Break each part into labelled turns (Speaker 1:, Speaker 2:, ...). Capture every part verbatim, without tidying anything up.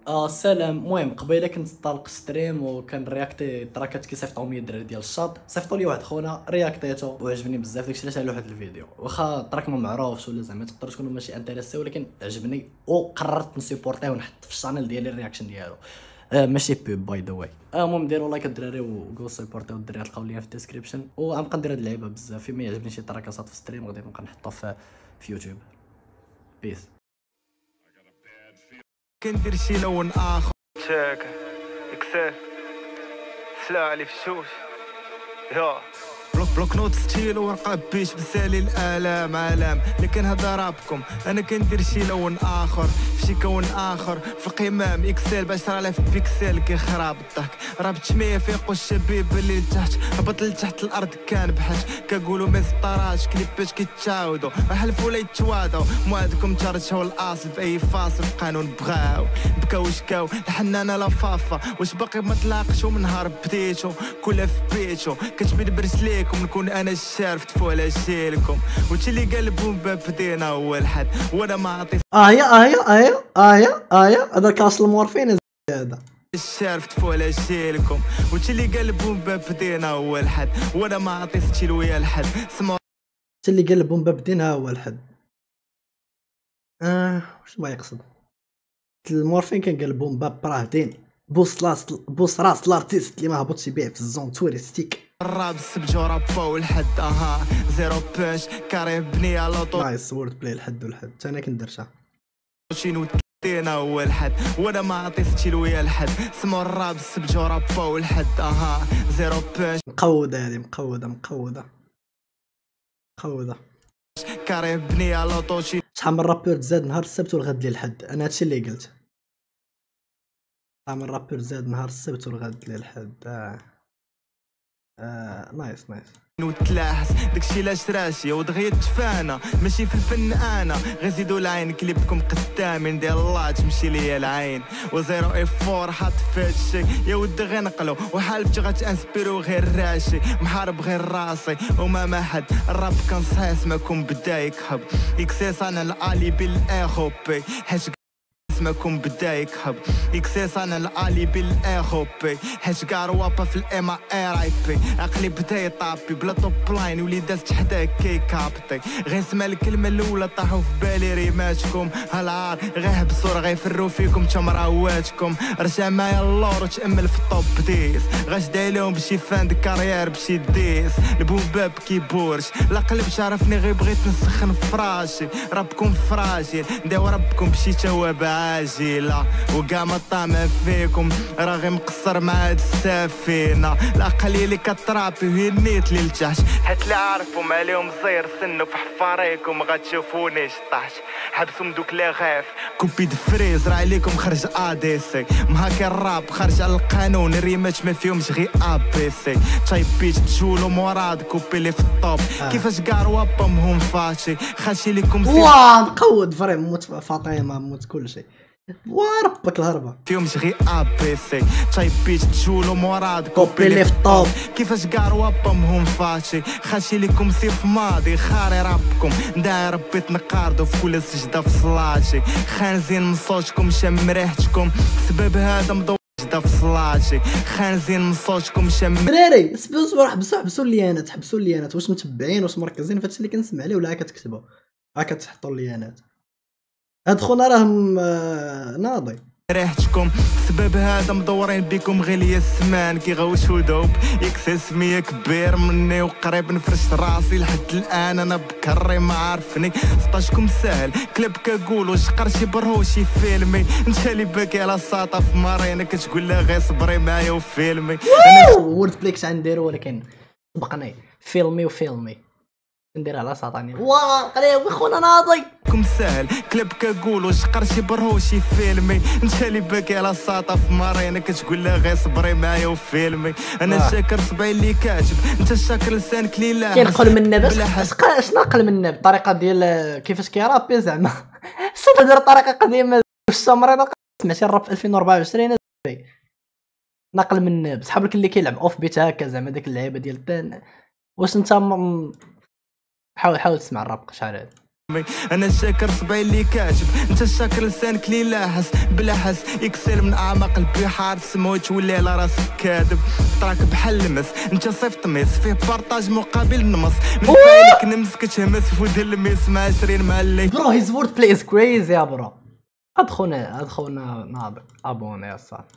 Speaker 1: اه سلام. المهم قبيله كنت طالق ستريم وكان رياكتي تراكات كيصيفطوا مية دراري ديال الشاط، صيفطوا لي واحد خونا رياكتيتو وعجبني بزاف، داكشي علاش على واحد الفيديو واخا تراك ما معروفش ولا زعما تقدروا تكونوا ماشي انتريسي، ولكن عجبني وقررت نسيبورتيه ونحط في الشانل ديالي الرياكشن ديالو. آه ماشي بوب باي ذا واي. المهم ديروا لايك الدراري وجو سيبورتيو الدراري، تلقاو ليا في الديسكريبشن، وغنبقى ندير هاد اللعيبه بزاف. فيما يعجبني شي تراكات في ستريم غادي نبقى نحطها في في يوتيوب. بيس.
Speaker 2: كندير شي لون اخر تشاك اكسل سلا علي في الشوش يا بلوك بلوك نوت ستيل ورقه بيش بسالي الالام علام، لكن هذا رابكم انا كندير شي لون اخر في شي كون اخر في القمام اكسل ب عشرة آلاف بيكسل كيخرب الضحك رابط شميه فيقو الشبيب اللي لتحت هبط لتحت الارض كان بحاج كنقولوا ما سطراش كليباش كيتعاودوا حلفوا لا يتواضعوا موعدكم ترشحوا الاصل باي فاصل قانون بغاو بكاو شكاو الحنانه لا فافا واش باقي ما تلاقشوا من نهار بديتو كل في بيتو كتبين برسليكم نكون انا الشارف تفو على شيلكم وانت اللي قال بومبا بدينا هو الحد وانا ما عطيت
Speaker 1: ايا ايا ايا ايا ايا هذا كاس المورفين هذا
Speaker 2: الشارف تفو على شيلكم وانت اللي قال بومبا بدينا هو الحد وانا ما عطيتش لويا الحد سمع
Speaker 1: انت اللي قال بومبا بدينا هو الحد. اه واش ما يقصد المورفين كان قال بومبا براهدين بوس لاس بوس راس لارتيست اللي ما هبطش يبيع في الزون توريستيك
Speaker 2: الراب السبجو رابا والحد اها زيرو باش كاري بنيه لوطو
Speaker 1: نايس وورد بلاي الحد والحد حتى انا كندرشها
Speaker 2: شنو دينا هو الحد وانا ما عطيتش لويا الحد سمو الراب السبجو رابا والحد اها زيرو باش
Speaker 1: مقوده هذه مقوده مقوده مقوده
Speaker 2: كاري بنيه لوطو
Speaker 1: شحال من رابور تزاد نهار السبت والغد للحد، انا هادشي اللي قلت. شحال من رابور زاد نهار السبت والغد للحد. آه. آه. نايس نايس
Speaker 2: وتلاحس داكشي لاش راسي ودغيا تفانا ماشي في الفن انا غير زيدوا العين كليبكم قدامي ديال الله تمشي ليا العين وزيرو اي فور حاط في هادشي يا ودي غير نقلو وحالفتي غتانسبيرو غير راشي محارب غير راسي وما ما حد الراب كان صحيح ما كون بدا يكحب اكسيس انا الالي بالاخوبي حيت اسمكم بدا يكحب اكسيس انا الالي بالاخوبي حيت كاع روابا في الام ار اي بي عقلي بدا يطابي بلا توب لاين وليدات حداه كيكابطي غير نسمع الكلمه الاولى طاحوا في بالي ريماتكم هالعار غير حبسوا راه غيفروا فيكم تمراواتكم رجع معايا اللور وتامل في الطوب ديس غاشدا لهم بشي فان دي كارير بشي ديس البومباب كيبورش لا قلب عرفني غير بغيت نسخن فراشي ربكم فراجيل نداو ربكم بشي تواب عاجله وكاع ما طامع فيكم راه غير مقصر مع هاد السفينه لا قليل كترابي وهي النيت اللي لتحت حيت اللي عارفهم عليهم زير سنو في حفاريكم غتشوفوني شطحت حبسهم دوك لي غيف كوبي د فريز راه عليكم خرج ا دي سي مهاكي الراب خارج على القانون الريمات ما فيهمش غير ا بي سي تايب بيت تجولو مراد كوبي لي في الطوب آه. كيفاش كاع روابهم هم فاشي خاشي ليكم
Speaker 1: واه نقود فريم موت فاطمه موت كلشي وربك الهربه
Speaker 2: فيهمش غير ا بي سي تايب بيت تجولو مراد
Speaker 1: كوبي لي في الطوب
Speaker 2: كيفاش كاع روابهم هم فاشي خاشي ليكم سيف ماضي خاري ربكم داير ربي تنقاردو في كل سجده في صلاتي خانزين من صوتكم شم ريحتكم سبب هذا مضو جدا في صلاتي خانزين من صوتكم شم
Speaker 1: دراري اصبروا حبسوا حبسوا الليانات حبسوا الليانات واش متبعين واش مركزين فهادشي اللي كنسمع عليه ولا كتكتبوا ها كتحطوا الليانات هاد خونا راه ناضي
Speaker 2: ريحتكم سبب هذا مدورين بكم غير ليا السمان كيغوشوا دوب يكسي سميه كبير مني وقريب نفرش راسي لحد الان انا بكري ما عارفني سطاشكم ساهل كلب كقول واش قرشي برهوشي فيلمي انت اللي باكي على الساطه في مارينا كتقول لها غير صبري معايا وفيلمي
Speaker 1: انا وورد بليكس غنديرو ولكن سبقني فيلمي وفيلمي ندير على ساطاني واه قريب خونا ناضي
Speaker 2: كم ساهل كلب كقول واش قرشي برهوشي فيلمي انت اللي باكي على الساطه في مارينا كتقول لها غير صبري معايا وفيلمي انا شاكر صبعي اللي كاتب انت شاكر لسانك اللي لا
Speaker 1: كينقل من النبس اش ناقل من النب الطريقه ديال كيفاش كيرابي زعما صدر طريقه قديمه واش مريضه سمعتي الراب في ألفين وأربعة وعشرين ناقل من النب صحاب لك اللي كيلعب اوف بيت هكا زعما ديك اللعيبه ديال البان واش انت م... حاول حاول تسمع الراب شحال هذا
Speaker 2: انا شاكر صبعي اللي كاتب، انت شاكر لسانك اللي لاحس بلا حس، يكسل من اعماق البحار تسمو تولي على راسك كاذب، طراك بحال المس، انت صيفط ميس فيه بارطاج مقابل نمص، من فايلك نمس كتهمس فود الميس مع عشرين مع اللي
Speaker 1: برو هيز وورد بلاي از كريزي يا برو. هاد خونا هاد خونا ناضي ابوني يا صاحبي.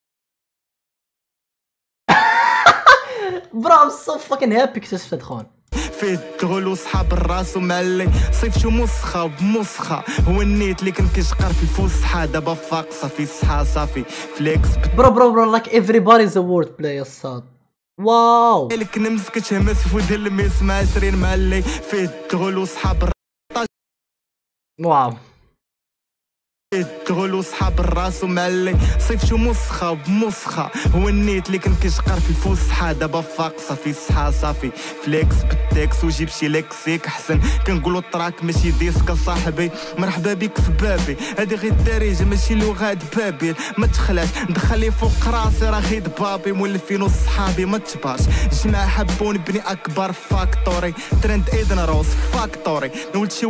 Speaker 1: برو ام سو فاكين هابي اكتشفت هاد خونا
Speaker 2: فيه الدغل وصحاب الراس ومعلي صيفشو مسخه وبمسخه، هو النيت اللي كان كيشقر في الفسحه دابا فاقصه في الصحه صافي فليكس.
Speaker 1: برو برو برو لايك everybody is a word play الصاد. واو
Speaker 2: لك نمس كتهمس فود الميس مع عشرين معلي فيه الدغل وصحاب الراس.
Speaker 1: واو
Speaker 2: الدغل وصحاب الراس ومعلي صيفشو مسخه وبمسخه، هو النيت اللي كان كيشقر في الفسحه دابا فاقصه في الصحه صافي فليكس بالتكس وجيب شي لكسيك احسن، كنقولو الطراك ماشي ديسك صاحبي، مرحبا بك في بابي، هادي غير الدارجه ماشي لغات بابيل، ما تخلاش ندخلي فوق راسي راه غير بابي مولفين وصحابي ما تباش، جماعه حبوني بني اكبر فاكتوري ترند ايدن روس فاكتوري نولد شي.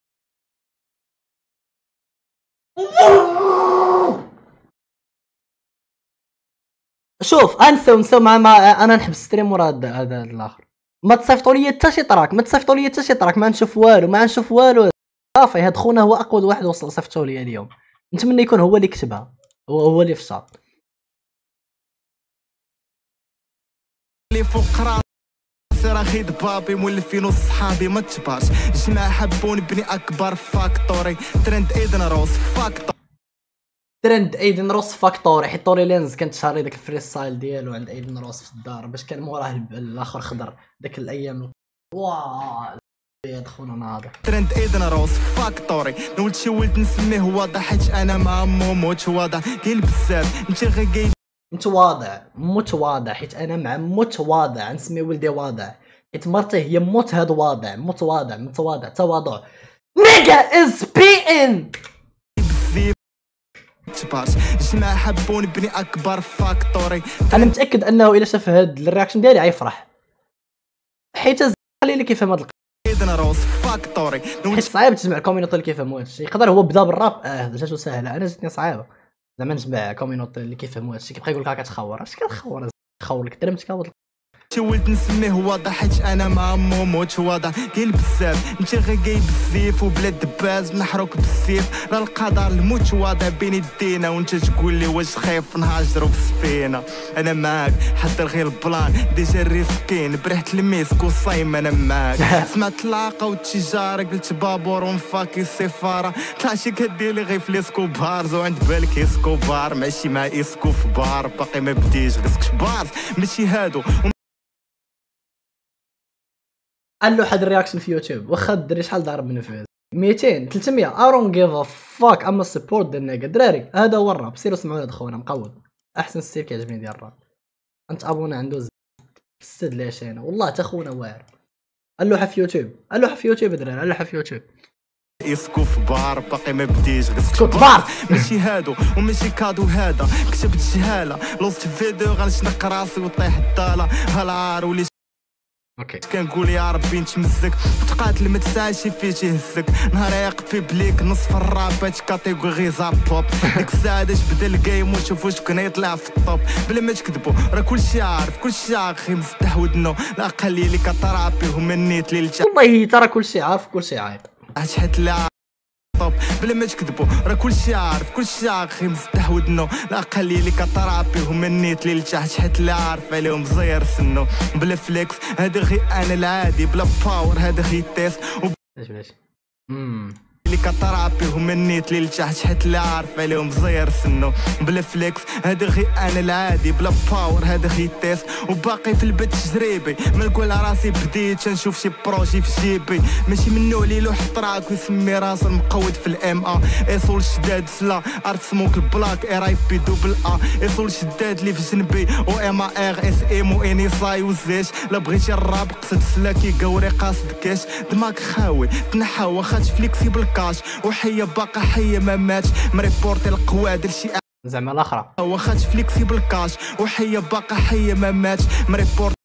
Speaker 1: شوف انساو نساو مع ما انا نحب ستريم ورا هذا الاخر، ما تصيفطوا لي حتى شي طراك، ما تصيفطوا لي حتى شي طراك، ما نشوف والو ما نشوف والو صافي. هاد خونا هو اقوى واحد وصل صيفطوا لي اليوم، نتمنى يكون هو اللي كتبها، هو هو اللي فشل.
Speaker 2: اللي فوق راسي راه غير بابي مولفين وصحابي ما تباش، جماعه حبوني بني اكبر فاكتوري ترند ايدن روس فاكتوري
Speaker 1: ترند ايدن روس فاكتوري، حيت طوري لينز كانت شاري داك الفري ستايل ديالو عند ايدن روس في الدار باش كان موراه الاخر خضر داك الايام. واه هاد خونا ناضي
Speaker 2: ترند ايدن روس فاكتوري نولد شي ولد نسميه واضح حيت انا مع مومو تواضع كاين بزاف انت غير جاي
Speaker 1: متواضع متواضع حيت انا مع متواضع نسمي ولدي واضع حيت مرته هي موت هاد واضع متواضع متواضع تواضع نيجا از بي ان
Speaker 2: تباش، جماعه حبوني بني اكبر فاكتوري.
Speaker 1: انا متاكد انه الا شاف هاد الرياكشن ديالي غيفرح حيت خلي لي كيفهم هاد
Speaker 2: ايدن روس فاكتوري
Speaker 1: حيت صعيب تجمع كوميونيتي اللي كيفهموا هادشي. يقدر هو بدا بالراب اه جاتو ساهله، انا جاتني صعيبه زعما نجمع كوميونيتي اللي كيفهموا هادشي. كيبقى يقول لك كتخور اش كتخور خور لك درمت كاوض
Speaker 2: شي ولد نسميه واضح حيت انا مع مومو تواضع كاين بزاف انت غير جاي بالزيف وبلا دباز نحروك بالسيف، راه القدر المتواضع بين يدينا وانت تقول لي واش خايف نهاجرو في السفينه. انا معاك حضر غير البلان ديجا ريسكين بريحه الميسك وصايم انا معاك. سمعت العاقه والتجاره قلت بابور ونفاكي السفاره طلعتي كديرلي غير في ليسكوبارز وعند بالك اسكوبار ماشي مع اسكو في بار باقي ما بديش ريسك بارز ماشي هادو.
Speaker 1: قال له حد الرياكشن في يوتيوب واخا الدري شحال ضارب من فيز ميتين ثلاثمية I don't give a fuck اما سبورت ديال نيجا. دراري هذا هو الراب، سيروا سمعوا هذا خونا مقود احسن ستيل كيعجبني ديال الراب. انت ابونا عنده السد ليش انا والله تا خونا واعر. اللوحه في يوتيوب اللوحه في يوتيوب دراري اللوحه في يوتيوب
Speaker 2: اسكو في بار باقي ما بديش
Speaker 1: اسكو بار
Speaker 2: ماشي هادو وماشي كادو هذا كتبت جهاله لوست فيديو غنشنق راسي وطيح الضاله هالعار ولي
Speaker 1: اوكي
Speaker 2: كنقول يا ربي نتمزك تقاتل ما تسعاش فيه تهزك نهار يقفي بليك نصف الرابات كاتيجوري زابوب ديك الساعه داش بدا الجيم ونشوف واش كان يطلع في الطوب بلا ما تكذبوا راه كلشي عارف كلشي عاقي مفتح ودنو الاقل اللي كترابي هما النيت اللي
Speaker 1: والله ترى كلشي عارف كلشي عايب
Speaker 2: شحال لا بلا ما تكذبوا راه كلشي عارف كلشي عاقي مفتح ودنو الاقل اللي كترابي هما النيت اللي لتحت حيت اللي عارف عليهم زير سنو بلا فليكس هذا غير انا العادي بلا باور هذا غير تيست
Speaker 1: علاش علاش امم
Speaker 2: اللي كترابي هما النيت اللي لتحت حيت اللي عارف عليهم زير سنو بلا فليكس هذا غير انا العادي بلا باور هذا غير تيست وباقي في البيت تجريبي ما نقول راسي بديت نشوف شي بروجي في جيبي ماشي منو اللي لوح طراك ويسمي راسو مقود في الام ا ايصول شداد سلا ارت سموك البلاك ار اي بي دوبل ا ايصول شداد اللي في جنبي او ام ار اس ام و اني ساي وزيش لا بغيتي الراب قصد سلاكي قوري قاصد كاش دماغ خاوي تنحى واخا فليكسيبل كاش وحيه باقا حيه ما ماتش مريبورتي القوادر شي
Speaker 1: زعما الاخرى
Speaker 2: واخا فليكسيبل كاش وحيه باقا حيه ما ماتش مريبورت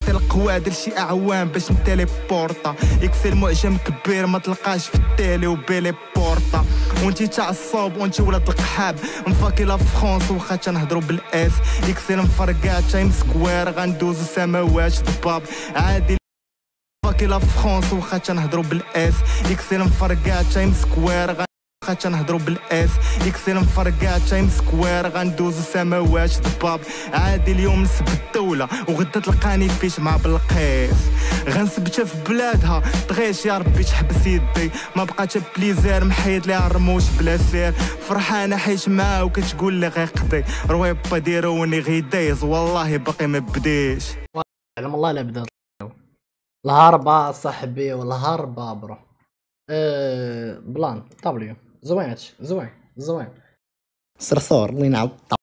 Speaker 2: القوادر شي اعوام باش نتالي بورطا يكسر معجم كبير ما تلقاش في التالي وبيلي بورطا وانتي تاع الصوب وانتي ولاد القحاب مفاكي لا فرونس واخا تنهضرو بالاس يكسر مفرقات تايم سكوير غندوزو سماوات ضباب عادي مفاكي لا فرونس واخا تنهضرو بالاس يكسر مفرقات تايم سكوير واخا تنهضرو بالاس يكسر مفرقات تايم سكوير غندوزو سماوات ضباب عادي اليوم نسب الدولة وغدا تلقاني فيش مع بالقيس غنثبتها في بلادها طغيش يا ربي تحبس يدي ما بقاتش بليزير محيد ليها الرموش بلا سير فرحانة حيت معاه وكتقول لي غيقضي رويبا ديروني غيدايز والله باقي ما بديش
Speaker 1: علم الله لا بدات الهربة صاحبي والهربة برو أه بلان دبليو زوين هادشي زوين زوين صرصور الله ينعاود